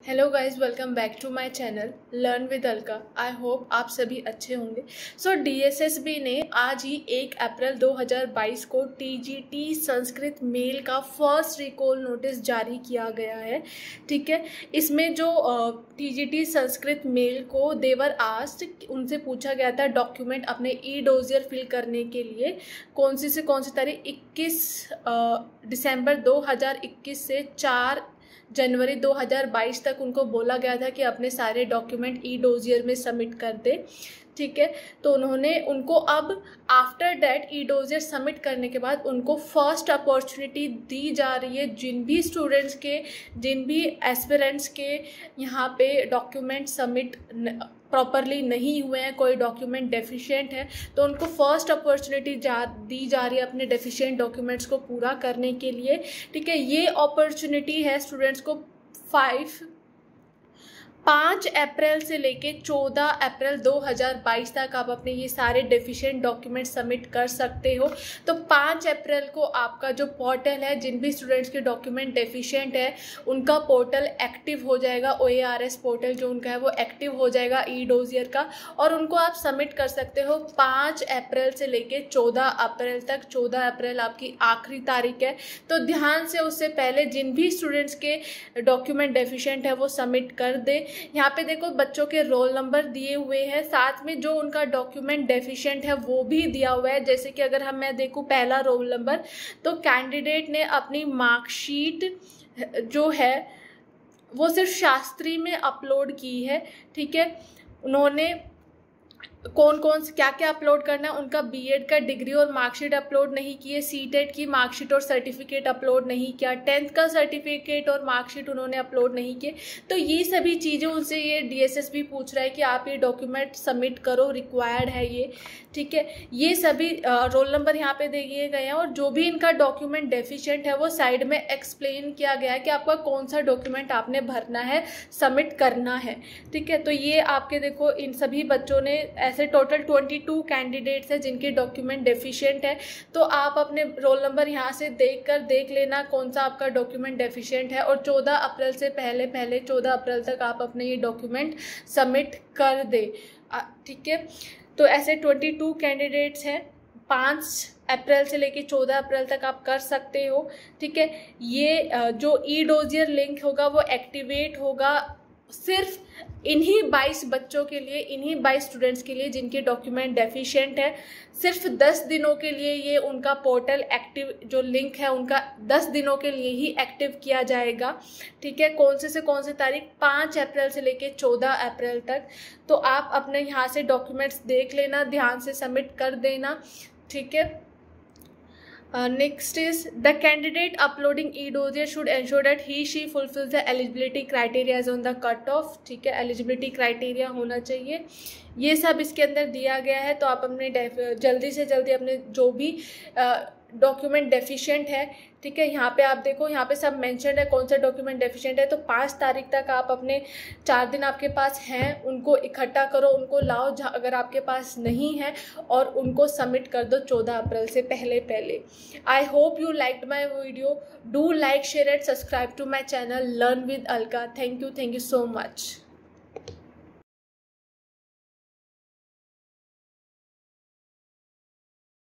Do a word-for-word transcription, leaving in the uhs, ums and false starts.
Hello guys, welcome back to my channel learn with Alka. I hope आप सभी अच्छे होंगे। सो डीएसएसबी ने आज ही एक अप्रैल दो हज़ार बाईस को टीजीटी संस्कृत मेल का फर्स्ट रिकॉल नोटिस जारी किया गया है। ठीक है, इसमें जो टीजीटी संस्कृत मेल को देवर आस्ट उनसे पूछा गया था डॉक्यूमेंट अपने ई डोजियर फिल करने के लिए कौन सी से कौन सी तारीख इक्कीस दिसंबर दो हज़ार इक्कीस से चार जनवरी दो हज़ार बाईस तक उनको बोला गया था कि अपने सारे डॉक्यूमेंट ई डोजियर में सबमिट कर दे। ठीक है, तो उन्होंने उनको अब after that e dossier submit करने के बाद उनको फर्स्ट अपॉर्चुनिटी दी जा रही है। जिन भी स्टूडेंट्स के जिन भी एस्पिरेंट्स के यहाँ पे डॉक्यूमेंट सबमिट प्रॉपरली नहीं हुए हैं, कोई डॉक्यूमेंट डेफिशिएंट है, तो उनको फर्स्ट अपॉर्चुनिटी जा दी जा रही है अपने डेफिशिएंट डॉक्यूमेंट्स को पूरा करने के लिए। ठीक है, ये अपॉर्चुनिटी है स्टूडेंट्स को फाइव पाँच अप्रैल से लेके चौदह अप्रैल दो हज़ार बाईस तक आप अपने ये सारे डेफिशिएंट डॉक्यूमेंट सबमिट कर सकते हो। तो पाँच अप्रैल को आपका जो पोर्टल है, जिन भी स्टूडेंट्स के डॉक्यूमेंट डेफिशिएंट है उनका पोर्टल एक्टिव हो जाएगा। O A R S portal जो उनका है वो एक्टिव हो जाएगा ई डोजियर का, और उनको आप सबमिट कर सकते हो पाँच अप्रैल से लेके चौदह अप्रैल तक। चौदह अप्रैल आपकी आखिरी तारीख है, तो ध्यान से उससे पहले जिन भी स्टूडेंट्स के डॉक्यूमेंट डेफिशिएंट है वो सबमिट कर दे। यहाँ पे देखो बच्चों के रोल नंबर दिए हुए हैं, साथ में जो उनका डॉक्यूमेंट डेफिशिएंट है वो भी दिया हुआ है। जैसे कि अगर हम मैं देखूँ पहला रोल नंबर, तो कैंडिडेट ने अपनी मार्कशीट जो है वो सिर्फ शास्त्री में अपलोड की है। ठीक है, उन्होंने कौन कौन से क्या क्या अपलोड करना है, उनका बीएड का डिग्री और मार्कशीट अपलोड नहीं किए, सीटेट की मार्कशीट और सर्टिफिकेट अपलोड नहीं किया, टेंथ का सर्टिफिकेट और मार्कशीट उन्होंने अपलोड नहीं किए। तो ये सभी चीज़ें उनसे ये डीएसएसबी पूछ रहा है कि आप ये डॉक्यूमेंट सबमिट करो, रिक्वायर्ड है ये। ठीक है, ये सभी रोल नंबर यहाँ पे दिए गए हैं, और जो भी इनका डॉक्यूमेंट डेफिशिएंट है वो साइड में एक्सप्लेन किया गया है कि आपका कौन सा डॉक्यूमेंट आपने भरना है, सबमिट करना है। ठीक है, तो ये आपके देखो इन सभी बच्चों ने ऐसे टोटल बाईस कैंडिडेट्स हैं जिनके डॉक्यूमेंट डेफिशिएंट है। तो आप अपने रोल नंबर यहाँ से देख कर देख लेना कौन सा आपका डॉक्यूमेंट डेफिशिएंट है, और चौदह अप्रैल से पहले पहले चौदह अप्रैल तक आप अपने ये डॉक्यूमेंट सबमिट कर दे। ठीक है, तो ऐसे बाईस कैंडिडेट्स हैं, पाँच अप्रैल से लेके चौदह अप्रैल तक आप कर सकते हो। ठीक है, ये जो ई डोजियर लिंक होगा वो एक्टिवेट होगा सिर्फ इन्हीं बाईस बच्चों के लिए, इन्हीं बाईस स्टूडेंट्स के लिए जिनके डॉक्यूमेंट डेफिशिएंट है। सिर्फ दस दिनों के लिए ये उनका पोर्टल एक्टिव जो लिंक है उनका दस दिनों के लिए ही एक्टिव किया जाएगा। ठीक है, कौन से से कौन सी तारीख, पाँच अप्रैल से लेके चौदह अप्रैल तक। तो आप अपने यहाँ से डॉक्यूमेंट्स देख लेना, ध्यान से सबमिट कर देना। ठीक है, Uh, next is the candidate uploading e-dossier should ensure that he she fulfills the eligibility criteria as on the cut off। ठीक है, eligibility criteria होना चाहिए, ये सब इसके अंदर दिया गया है। तो आप अपने जल्दी से जल्दी अपने जो भी डॉक्यूमेंट डेफिशिएंट है, ठीक है, यहाँ पे आप देखो यहाँ पे सब मेंशन है कौन सा डॉक्यूमेंट डेफिशिएंट है। तो पाँच तारीख तक आप अपने चार दिन आपके पास हैं, उनको इकट्ठा करो, उनको लाओ अगर आपके पास नहीं है, और उनको सबमिट कर दो चौदह अप्रैल से पहले पहले। I hope you liked my video. Do like, share and subscribe to my channel learn with Alka. Thank you thank you so much.